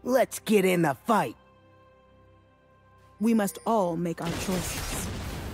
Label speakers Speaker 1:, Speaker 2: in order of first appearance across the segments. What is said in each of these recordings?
Speaker 1: Let's get in the fight.
Speaker 2: We must all make our choices.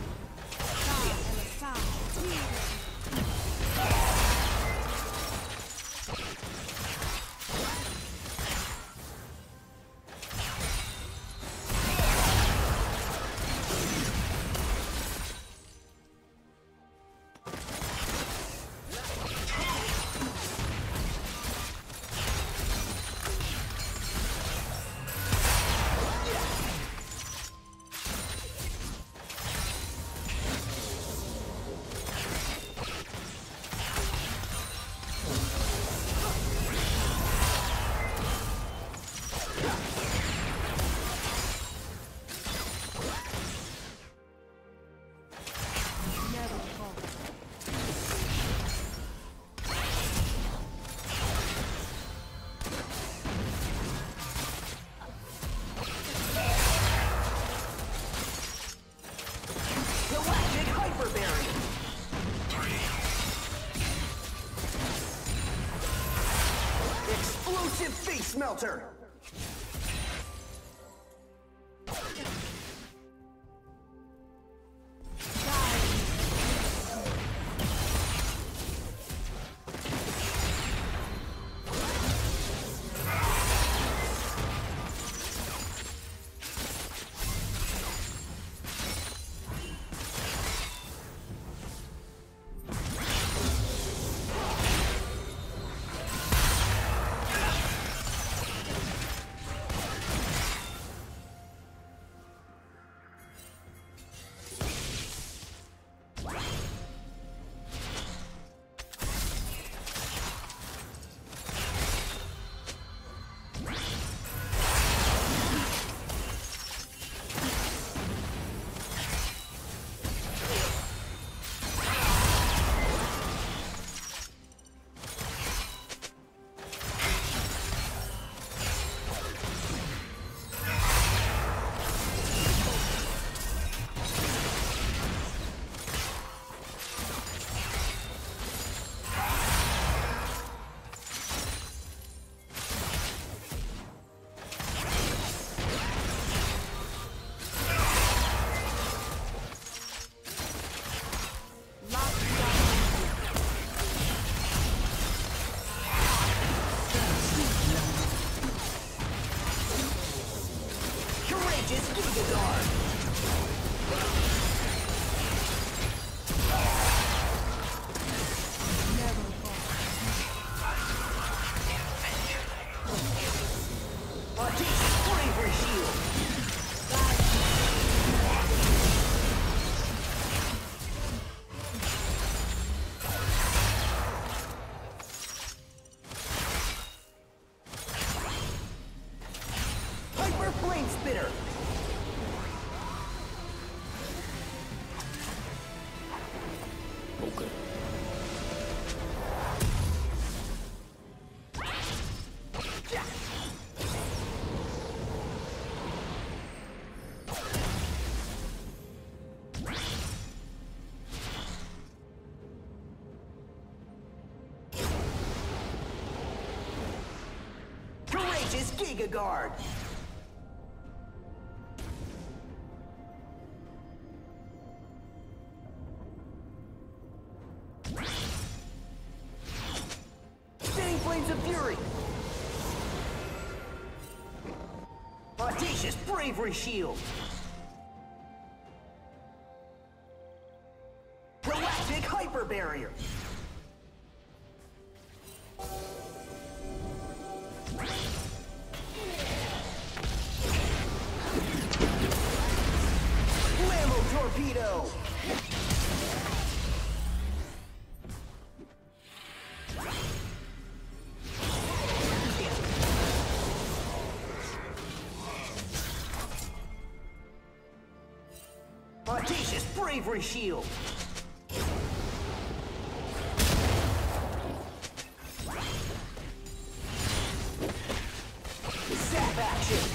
Speaker 1: Face melter! Courageous Giga Guard! Spinning Flames of Fury! Audacious Bravery Shield! Galactic Hyper Barrier! Torpedo! Audacious Bravery Shield! Zap action!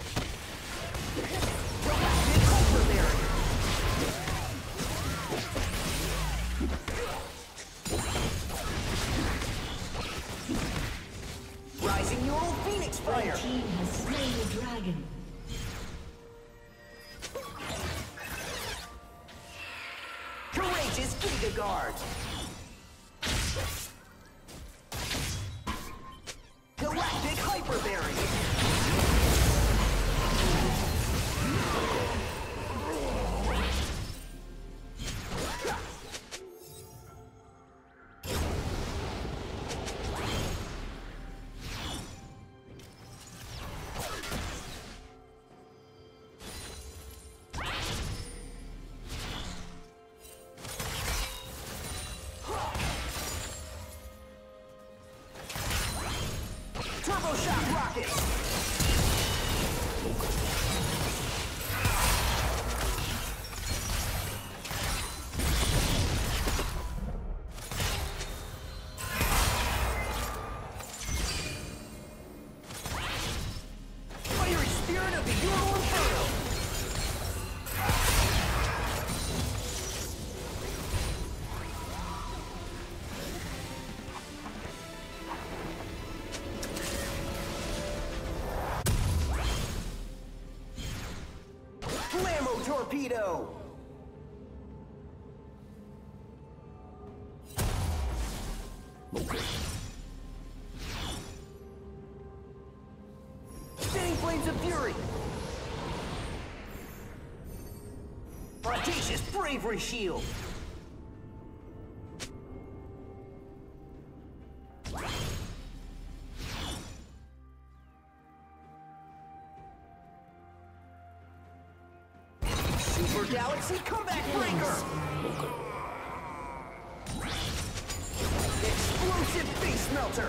Speaker 1: Galactic Hyper Barrier! Rising Neural Phoenix Fire!
Speaker 3: team has slain the dragon.
Speaker 1: Courageous Giga Guard. Galactic Hyper Barrier. Turbo Shock Rockets! Fiery Spirit of the Euro Inferno! Torpedo! Spinning Flames of Fury! Audacious Bravery Shield! Super Galaxy Comeback Breaker! Explosive Face Melter!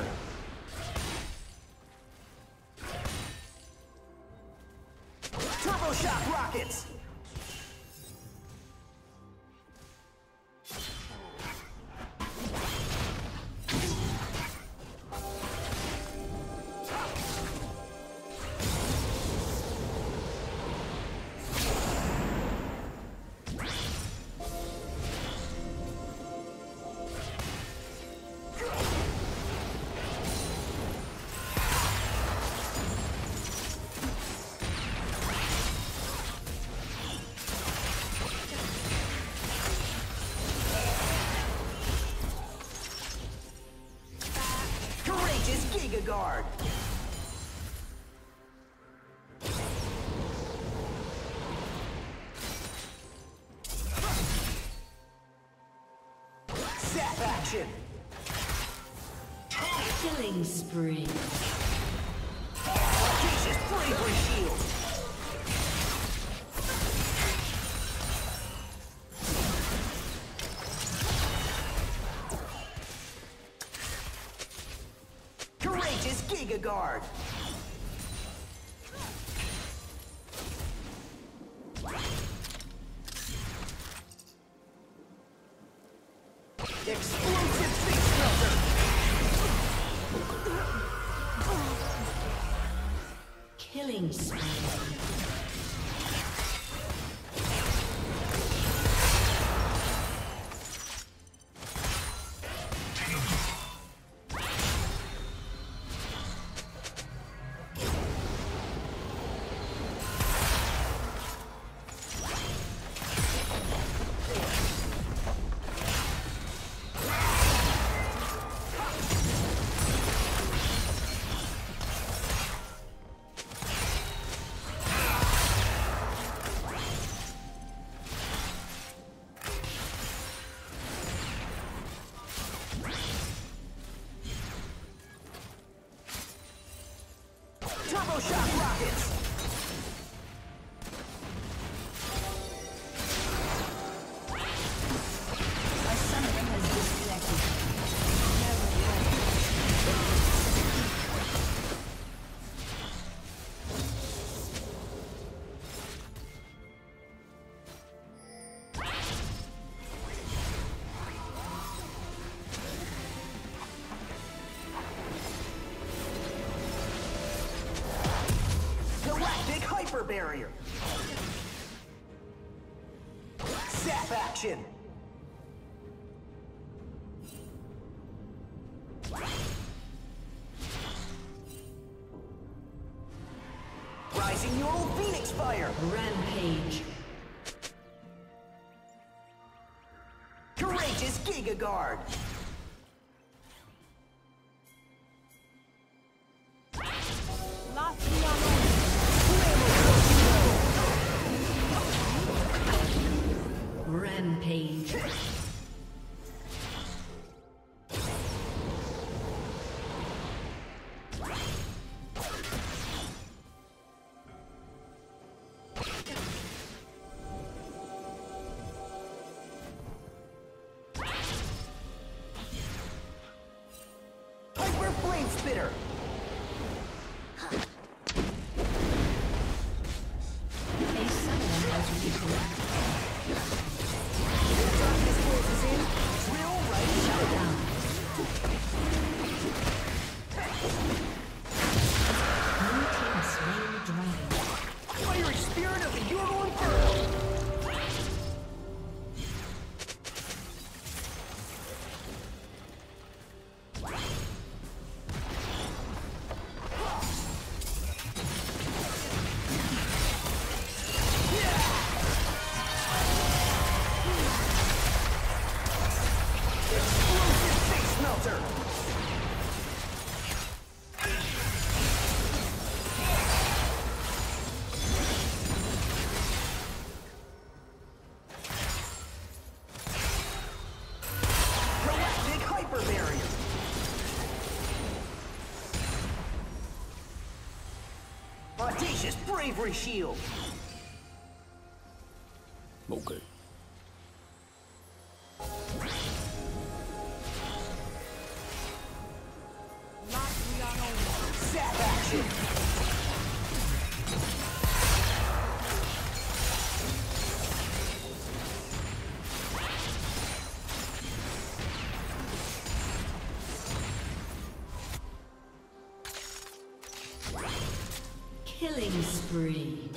Speaker 1: Turbo Shock Rockets! Giga Guard! Zap action!
Speaker 3: Killing spree.
Speaker 1: Audacious Bravery Shield! Courageous Giga Guard! Explosive Face Melter!
Speaker 3: Killing spree. Turbo Shock Rockets! A summoner has disconnected.
Speaker 1: Galactic Hyper Barrier! Zap action! Rising Neural Phoenix Fire.
Speaker 3: Rampage.
Speaker 1: Courageous Giga Guard.
Speaker 3: Rampage.
Speaker 1: Hyper Flame Spitter.
Speaker 3: A summoner has reconnected.
Speaker 1: Darkness closes in. Drill right showdown.
Speaker 3: Blue team slain the dragon.
Speaker 1: Fiery Spirit of the Euro Inferno. Explosive Face Melter. Galactic Hyper Barrier. Audacious Bravery Shield.
Speaker 4: Okay.
Speaker 1: Zap Action.
Speaker 3: Killing spree.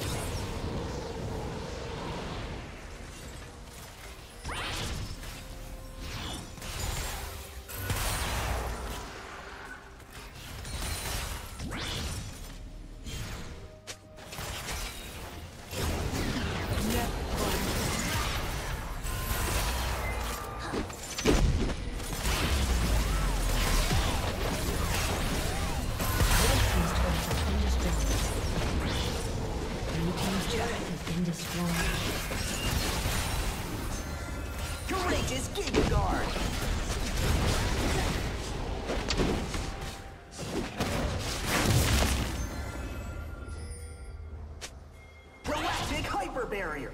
Speaker 1: Courageous Giga Guard. Galactic Hyper Barrier.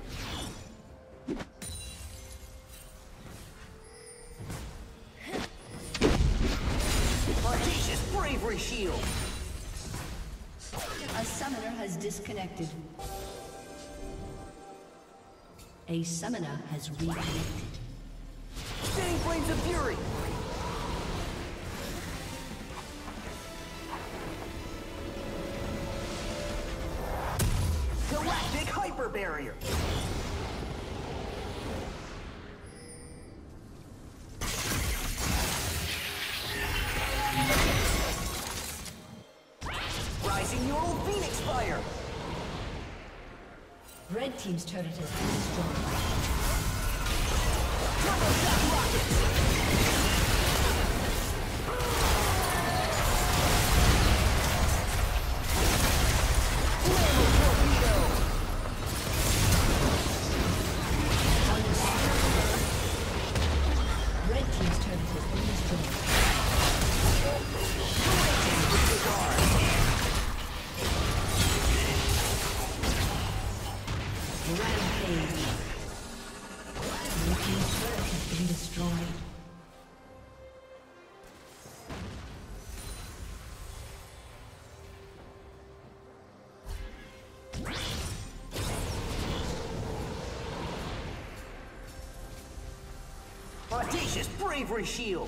Speaker 1: Audacious Bravery Shield.
Speaker 3: A summoner has disconnected. A summoner has reconnected.
Speaker 1: Spinning Flames of Fury. Galactic Hyper Barrier. Rising Neural Phoenix Fire.
Speaker 3: Red team's turret has been destroyed.
Speaker 1: Turbo Shock Rockets. Flammo Torpedo.
Speaker 3: Red team's turret has been destroyed. Rampage. Blue team's turret has been destroyed.
Speaker 1: Audacious Bravery Shield.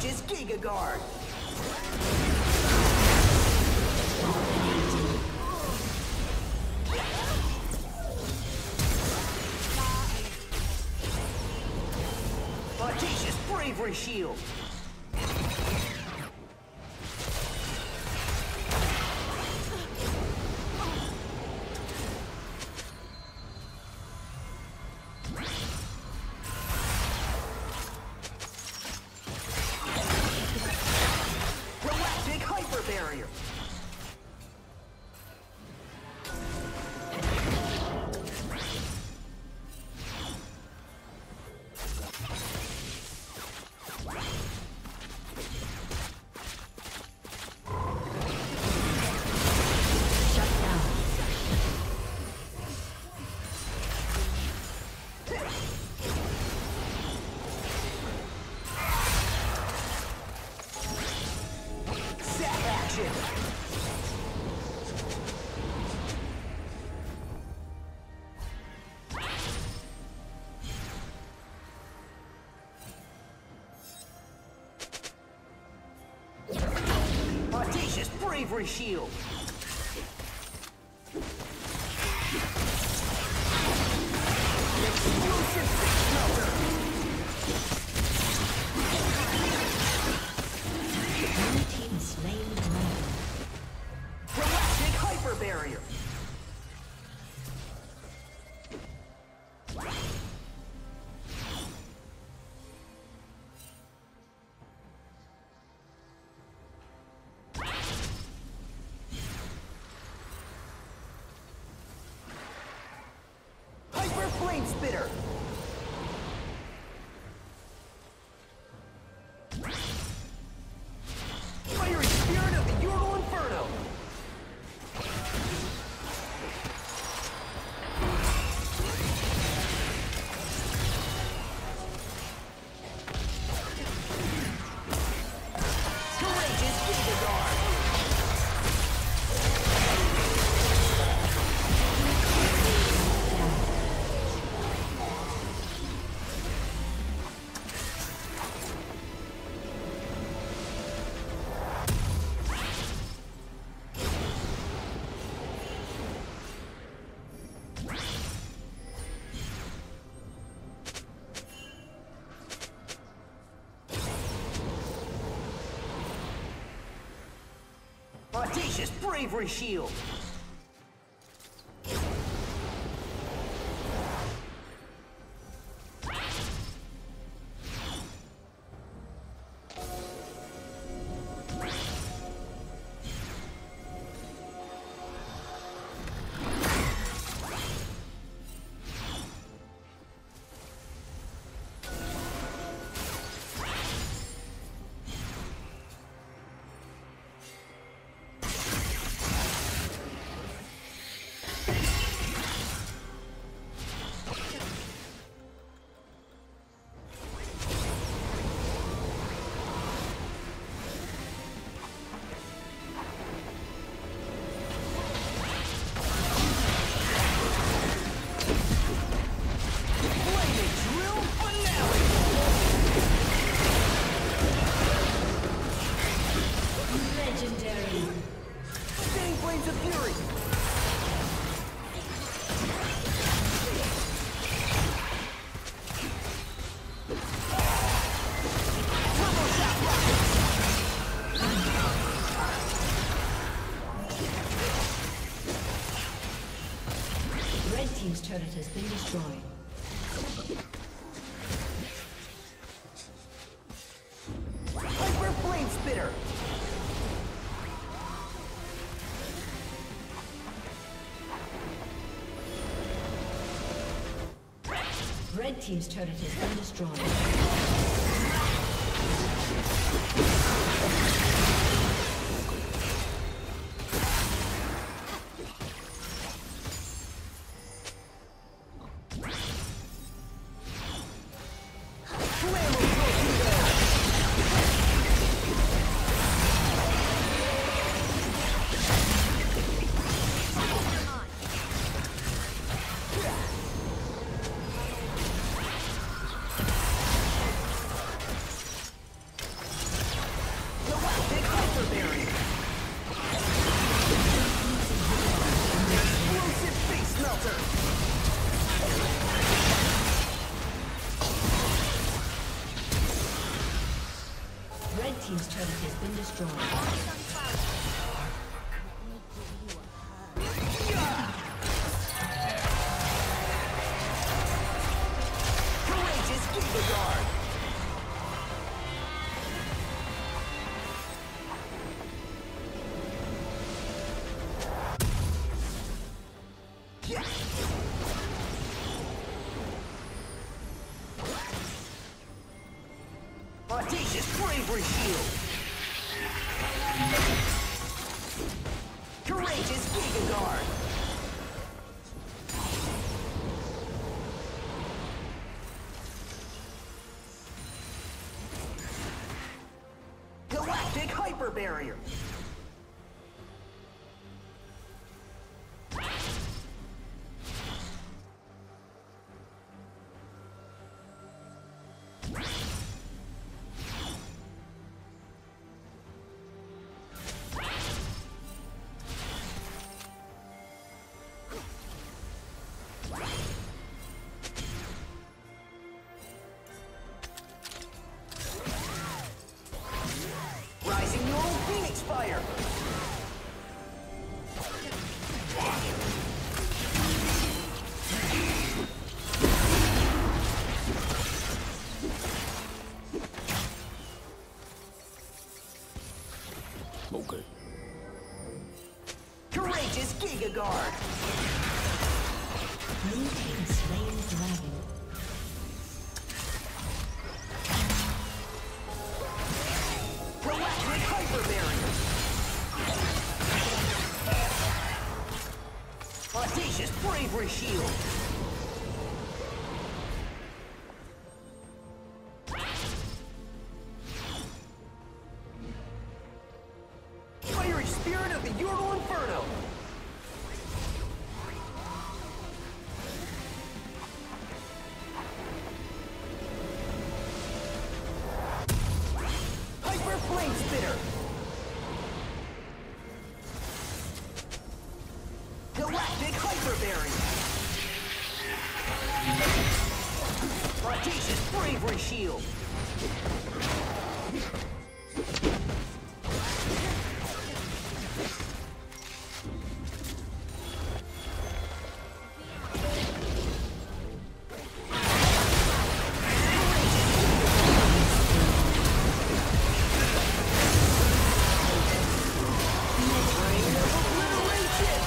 Speaker 4: Courageous Giga Guard. Audacious Bravery Shield. Galactic Hyper Barrier. Audacious Bravery Shield. Explosive Six Melter.
Speaker 3: Blue team slain the dragon.
Speaker 4: Galactic Hyper Barrier. Hyper Flame Spitter. Fiery Spirit of the Yordle Inferno. Courageous Giga Guard. Audacious Bravery Shield.
Speaker 3: Legendary.
Speaker 4: Spinning Flames of Fury. Turbo Shot
Speaker 3: Red team's turret has been destroyed.
Speaker 4: Hyper Flame Spitter.
Speaker 3: Red team's turret has been destroyed. team's turret has been destroyed.
Speaker 4: Courageous Giga Guard! Audacious Bravery Shield! Courageous Giga Guard! Galactic Hyper Barrier! Rising Neural Phoenix Fire!
Speaker 5: Okay.
Speaker 4: Courageous Giga Guard!
Speaker 3: Blue team slain the dragon.
Speaker 4: Galactic Hyper Barrier! Audacious Bravery Shield! Fiery Spirit of the Ural Inferno! Hyper Flame Spitter! Galactic Hyper Barrier! Audacious Bravery Shield! Rain of Obliteration!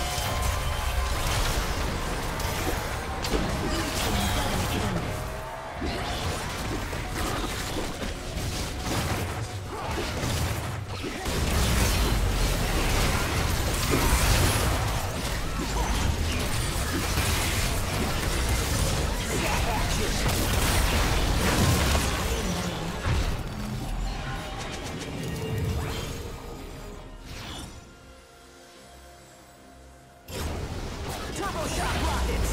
Speaker 4: Turbo Shock Rockets!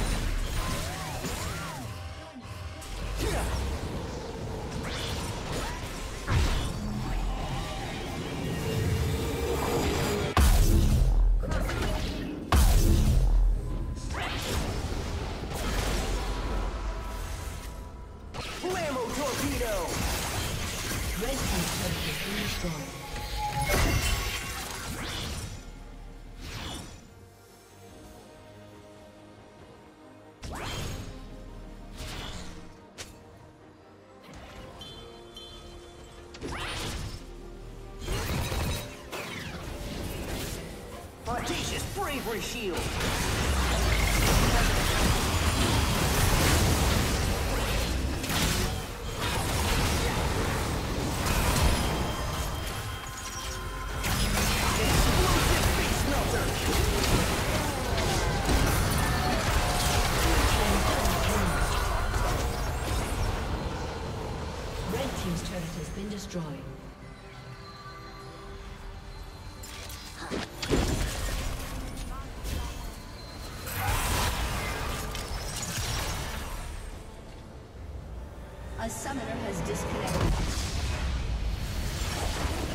Speaker 4: Blammo Torpedo!
Speaker 3: Red team's turret has been destroyed.
Speaker 4: Audacious Bravery Shield! Explosive Face Melter!
Speaker 3: Red team's turret has been destroyed. A summoner has disconnected.